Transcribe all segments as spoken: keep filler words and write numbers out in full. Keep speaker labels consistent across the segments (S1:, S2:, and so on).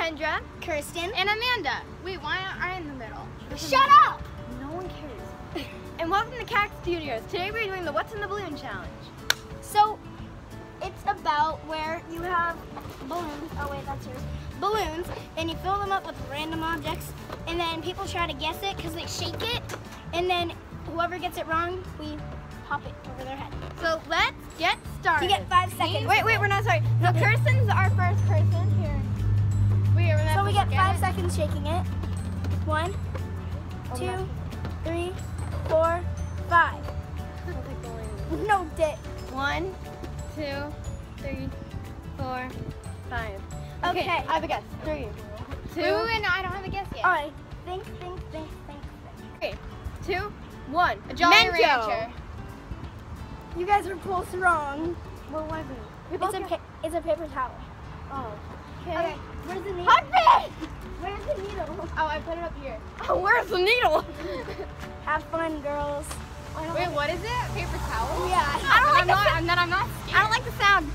S1: Kendra,
S2: Kirsten,
S1: and Amanda. Wait, why aren't I in the middle?
S2: shut up!
S1: No one cares. And welcome to Cactus Studios. Today we're doing the What's in the Balloon challenge.
S2: So, it's about where you have balloons. Oh wait, that's yours. Balloons, and you fill them up with random objects, and then people try to guess it because they shake it, and then whoever gets it wrong, we pop it over their head.
S1: So let's get started.
S2: You get five seconds.
S1: Wait, wait, we're not sorry. No, Kirsten's our first person here. Wait, we're not
S2: So we get
S1: get
S2: five
S1: it.
S2: seconds shaking it. One, two, three, four, five. No dip.
S1: One, two, three, four, five. Okay,
S2: Okay.
S1: I have a guess. Three, two,
S3: Wait, wait, wait, no, I don't have a guess yet.
S2: All right. Think, think, think, think, think.
S1: three, two, one.
S3: A Jolly
S1: Mento.
S3: Rancher.
S2: You guys are both wrong.
S1: What was it? We
S2: It's
S1: both
S2: a,
S1: got-
S2: pa it's a paper towel.
S1: Oh.
S2: Okay. Where's the needle?
S1: Hot
S2: Where's the needle?
S3: Oh, I put it up here.
S1: Oh, where's the needle?
S2: Have fun, girls.
S3: Wait, what is it? Paper towel?
S2: Yeah.
S1: I don't like
S3: I'm
S1: the
S3: not,
S1: sound.
S3: I'm not, I'm not scared.
S1: I don't like the sound.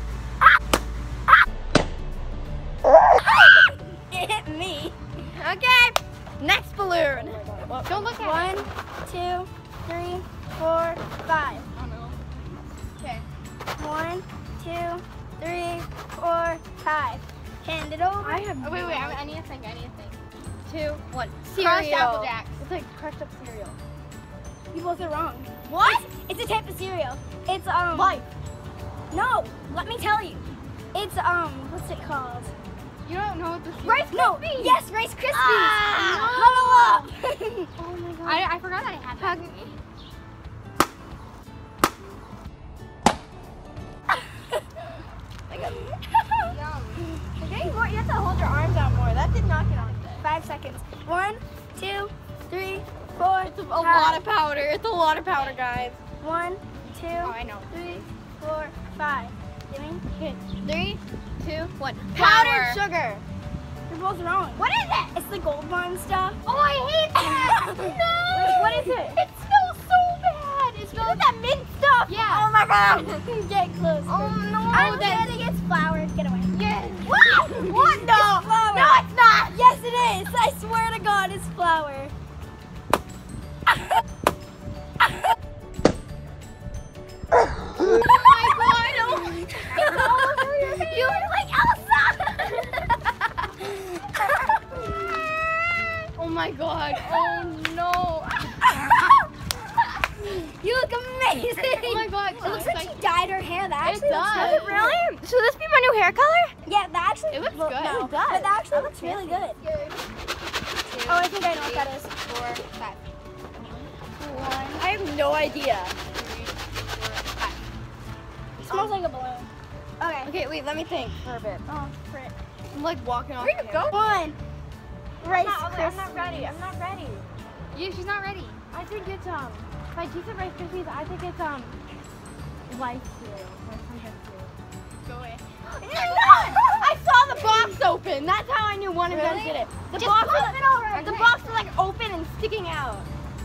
S2: It hit me.
S1: Okay. Next balloon.
S3: Don't look at
S2: One,
S3: it.
S2: two, three, four, five.
S3: Oh, no. Okay.
S2: One, two, three, four, five. Hand it over.
S1: I have.
S3: Oh, wait, wait, I, I need to think, I need to think.
S1: Two, one.
S3: Crushed
S1: Cereal.
S3: Apple Jacks.
S1: It's like crushed up cereal.
S2: You both are wrong.
S1: What?
S2: It's, it's a type of cereal. It's um.
S1: Life.
S2: No, let me tell you. It's um. What's it called?
S3: You don't know what this is?
S2: Rice No. Yes, Rice Krispies.
S1: Ah.
S2: Huddle up.
S1: Oh my god.
S3: I, I forgot that I had that. Yum.
S1: Okay, more, you have to hold your arms out more. That did not get on there.
S2: Five seconds. One, two, three, four.
S1: It's a, a lot of powder. It's a lot of powder, guys.
S2: One, two,
S3: Oh, I know.
S2: three, four, five. Doing?
S1: Okay, three, two, one.
S3: Power.
S1: Powdered sugar.
S2: You're both wrong.
S1: What is it?
S2: It's the Gold Bond stuff.
S1: Oh, I hate that. No.
S2: Wait, what is it?
S1: It smells so bad. It smells like that mint stuff.
S3: Yeah.
S1: Oh my god.
S2: Get close.
S1: Oh no.
S2: I'm
S1: that-
S2: kidding. It's flour. Get away.
S1: Yes. What? What? No.
S2: It's flour.
S1: No, it's not.
S2: Yes, it is. I swear to God, it's flour.
S1: Oh my god. Oh my god. You look like Elsa. Oh my god. Oh no.
S2: You look amazing.
S3: Oh my god.
S2: It looks like she dyed her hair. That
S3: It
S2: actually looks
S3: does.
S2: really
S1: Does it really? Should this be my new hair color?
S2: Yeah, that actually
S3: It looks
S2: well,
S3: good.
S2: No,
S3: It
S1: does.
S2: But that actually looks really good.
S3: Two,
S2: Oh, I think I know what that is.
S3: four, five.
S2: One.
S1: I have no idea.
S3: Three, four, five.
S2: It smells like a balloon. Okay.
S1: Okay, wait, let me think for a bit.
S2: Oh, frick.
S1: I'm like walking off.
S3: Where you
S1: camera.
S3: go?
S2: One. Rice
S1: I'm not, I'm not
S2: Krispies.
S1: ready. I'm not ready.
S3: Yeah, she's not ready.
S1: I think it's um. If I do some Rice Krispies, I think it's um. Life cereal or something cereal.
S3: Go away.
S1: I saw the box open. That's how I knew one of them
S3: Really?
S1: did it. The
S2: Just
S1: box,
S2: pop
S1: was,
S2: it already.
S1: the box was like open and sticking out.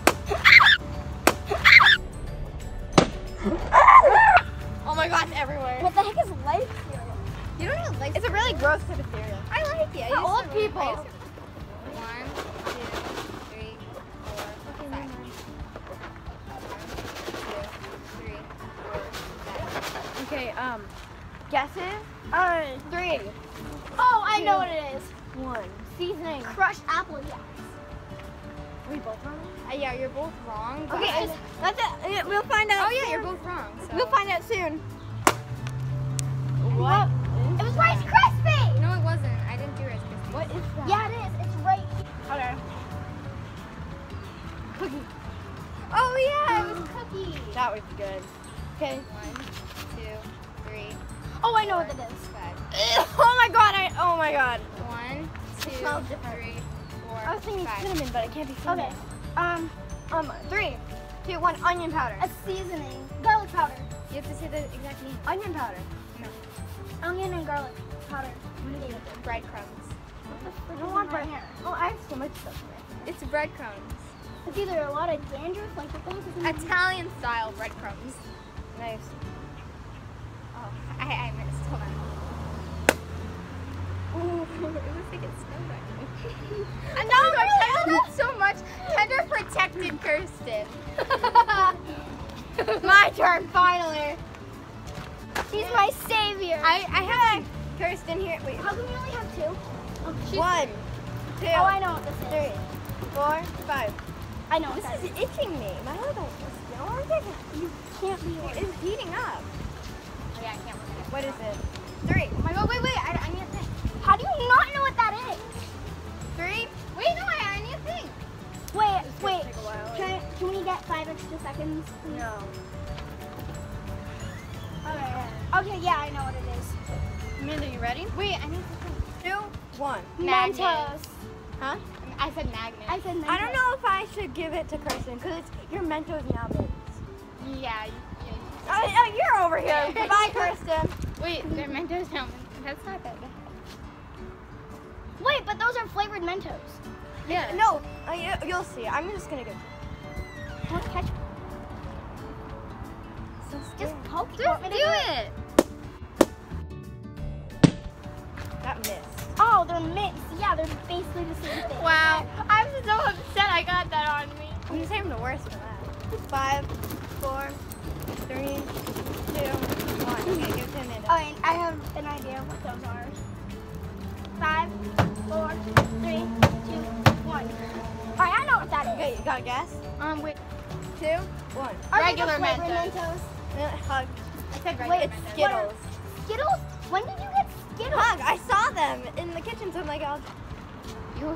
S1: Oh my god, it's everywhere.
S2: What the heck is life cereal?
S3: You don't even like
S1: It's a really gross type of cereal.
S3: I like it. I
S1: For
S3: used
S1: old
S3: to really-
S1: people.
S3: I used to- One, two, three, four, five. One, two, three, four, five.
S1: Okay, um, guesses?
S2: Uh,
S1: Three,
S2: oh, I know
S1: Two.
S2: what it is.
S1: one. Seasoning.
S2: Crushed apple jacks.
S1: We both wrong?
S3: Uh, yeah, you're both wrong. but
S1: Okay,
S3: I-
S1: just, that's it. Yeah, We'll find out.
S3: Oh yeah,
S1: soon.
S3: you're both wrong. So.
S1: We'll find out soon.
S2: What? It was Rice Krispies.
S3: No, it wasn't. I didn't do Rice Krispies.
S1: What is that?
S2: Yeah, it is. It's right here.
S1: Okay. Cookie.
S3: Oh yeah, it was cookies.
S1: That was good. Okay.
S3: One, two, three,
S2: Oh, I know what it is.
S3: five.
S1: Oh my god, I, oh my god.
S3: One, two,
S2: smells different.
S3: three, four,
S1: I was thinking
S3: five.
S1: cinnamon, but it can't be cinnamon.
S2: Okay. Um,
S1: Um, three, two, one, onion powder.
S2: a seasoning. Garlic powder.
S3: You have to say the exact name.
S1: Onion powder.
S2: Onion and garlic powder.
S3: Breadcrumbs.
S1: I don't want bread. Oh, I have so much stuff here.
S3: It's breadcrumbs.
S2: It's either a lot of dandruff, like the things in the
S3: Italian style breadcrumbs.
S1: Nice.
S3: Oh, I, I missed. Hold on. Ooh, it was like a And no, Kendra did so much. Kendra protected Kirsten.
S2: My turn, finally. She's my savior.
S3: I, I have Kirsten here. Wait.
S2: How come we only have two?
S3: One, two,
S2: Oh, I know what this is.
S3: three, four, five.
S2: I know what
S3: This
S2: that
S3: is
S2: is.
S3: itching me. My elbow is still
S2: You can't be
S3: It's heating up.
S4: Oh, yeah, I can't look at it.
S3: What is it? Three.
S4: Oh my god, wait, wait, I, I need a thing.
S2: How do you not know what that is?
S3: Three.
S4: Wait, no, I, I need a thing.
S2: Wait,
S3: It's gonna
S2: wait.
S3: take a while.
S2: Can, I, can we get five extra seconds? please?
S3: No.
S2: Okay. Okay, yeah, I know what it is.
S3: Amanda, you ready?
S4: Wait, I need something.
S3: Two, one.
S4: Magnets.
S2: Mentos.
S3: Huh?
S4: I said magnet.
S2: I said Mentos.
S3: I don't know if I should give it to Kirsten because it's your Mentos now, babes.
S4: Yeah, yeah.
S3: Oh, oh, you're over here. Goodbye, Kirsten.
S4: Wait, they're Mentos now. That's not that bad.
S2: Wait, but those are flavored Mentos.
S3: Yeah. No, uh, you, you'll see. I'm just gonna go.
S2: Don't catch.
S3: So
S2: Just poke it.
S4: Just
S2: Want me to
S4: do it.
S3: That missed.
S2: Oh, they're mints. Yeah, they're basically the same thing.
S4: Wow, I'm so upset I got that on me.
S3: I'm saving the worst for that. Five, four, three, two, one. Okay, give it to Amanda.
S2: Oh, and I have an idea of what those are. Five, four, three, two, one. All right, I know what that is.
S3: Okay, you got a guess?
S4: Um, wait.
S3: Two, one.
S2: Are they
S4: Regular
S2: the flavored
S4: Mentos.
S2: Mentos?
S3: Uh, Hug.
S4: I said
S2: Wait,
S4: regular
S3: It's
S4: Mentos.
S3: Skittles.
S2: Skittles? When did you get Skittles?
S3: Hug, I saw them in the kitchen, so I'm like, I'll...
S4: You.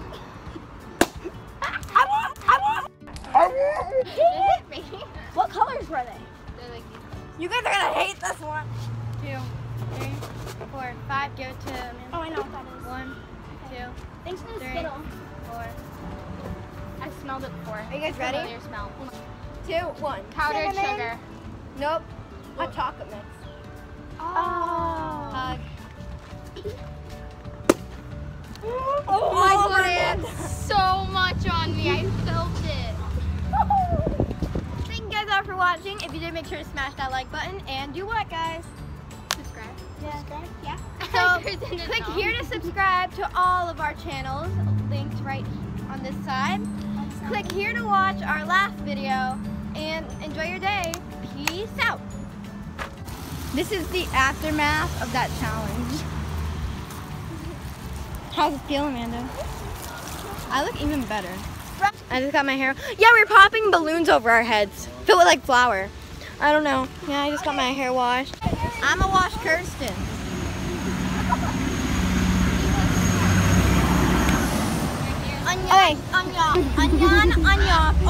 S2: I want, I want.
S4: Is it me?
S2: What colors were they?
S4: They're like these.
S3: You guys are gonna hate this one.
S4: Two, three, four, five. Give it to Amanda.
S2: Oh, I know what that is.
S4: One, two,
S2: Thanks for the
S4: three.
S2: Skittle.
S4: four. I smelled it before.
S3: Are you guys ready?
S4: Familiar smell.
S3: Two, one.
S4: Powdered
S2: Cinnamon.
S4: sugar.
S3: Nope. Hot chocolate mix.
S2: Oh.
S3: Hug.
S4: Oh my god, it had so much on me. I felt it.
S3: Thank you guys all for watching. If you did, make sure to smash that like button and do what, guys?
S4: Subscribe.
S2: Yeah. Yeah.
S3: So
S4: Kristen didn't
S3: click
S4: know.
S3: here to subscribe to all of our channels, linked right on this side. Click here to watch our last video and enjoy your day. Peace out. This is the aftermath of that challenge. How's it feel, Amanda? I look even better. I just got my hair. Yeah, we're popping balloons over our heads. Feel it like flour. I don't know. Yeah, I just got my hair washed. I'm a wash Kirsten. Okay. Onion, onion, onion, onion.